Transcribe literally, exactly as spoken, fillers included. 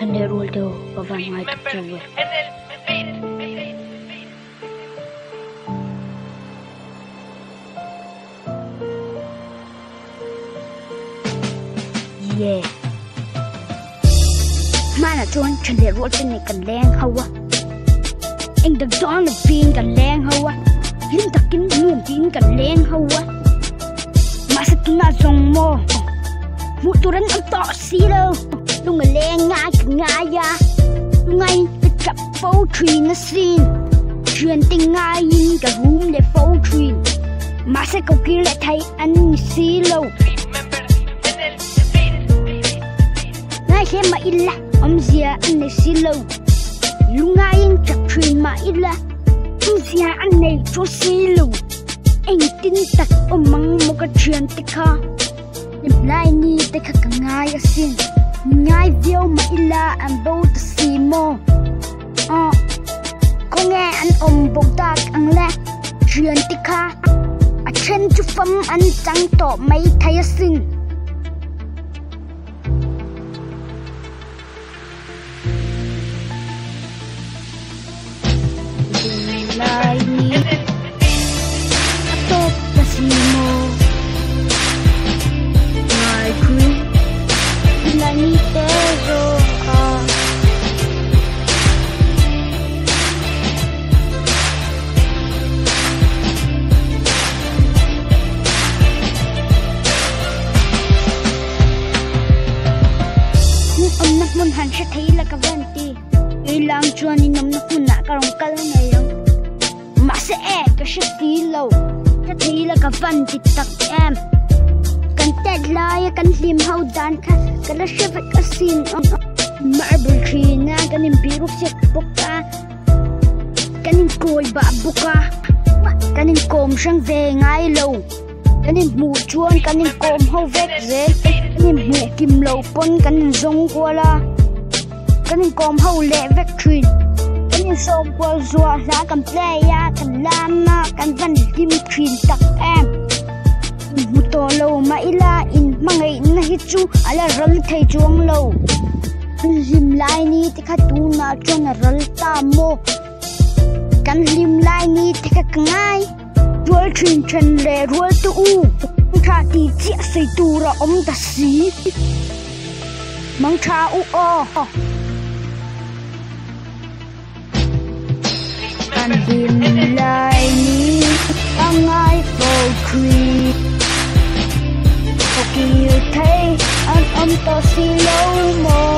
Chande rule do pavan mai tak chawe. Yeah. Mana chuan chande rule chane kan leng hawa. Anh được gió được pin kan leng hawa. Lim takin nuông tin kan leng hawa. Masa tuna zong mo. Muturan ang to silo. Lung leng ngay ngay ya. Ngay cái chập phố thuyền nó xin. Chuyện tình ngay in cả room để phố thuyền. Masa câu kia lại thấy anh silo. Ngay xem mà illa ông zia anh này silo. Lung ngay in chập thuyền mà illa. Ông zia anh này cho silo. Anh tin tật ông mang một cái chuyện tích ha. Niệm lại ni tích ha cả ngay ya xin. Ngay viêu mà illa anh bầu ta xì mô. Ờ có nghe anh ôm bầu ta ăn lẹ. Chuyện tích ha. À chân chú phẩm anh chẳng tỏ mấy thay ya xin. Niệm lại ni tốt ta xì mô. Ngài khuyên là ni tế rô khá. Nung âm nắp môn hẳn sẽ thấy là cả vấn tì. Ý lang chuan ni nằm nắp môn nạ cả rong cả là ngày rong. Mà sẽ ẹ cả sẽ tí lâu. Sẽ thấy là cả vấn tì tắc em. Kan tết lại kan lim hau dan khát. Kan là sẽ phải cả xin. Marble tree na kan im biru siya buka. Kan im koi ba buka. Kan im kom siyang ve ngay lâu. Kan im mu chuan kan im kom hau vek ze. Kan im mu kim lâu pon kan im zong qua la. Kan im kom hau le vek tree. Kan im som qua zua la kan play ya kan lama kan van lim tree tak em. Mu to lâu mà ila in mangai na hi chu ala ral thei chuang lâu. Lim lai ni te kha tu na chon ral ta mo. Kan lim lai ni te kha kangai. Rual chin chen le rual tu u. Tha ti chia sei tu ra om ta si. Mang tha u o. Kan lim lai ni kangai for creep. Khi thấy anh ôm to xì lâu mồ.